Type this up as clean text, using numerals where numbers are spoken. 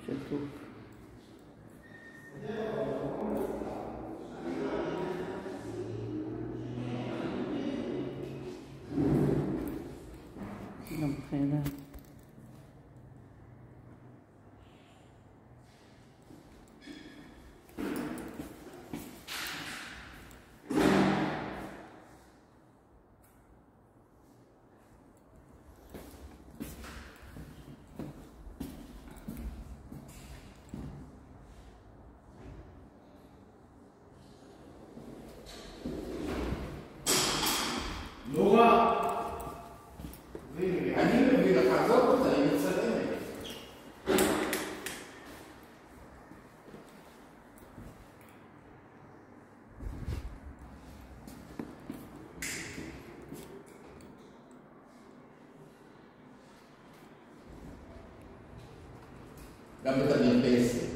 שטוף. גם בחדר. נורא! אני מבין לך, עזוב אותה, היא מצלמת. גם את המרפסת.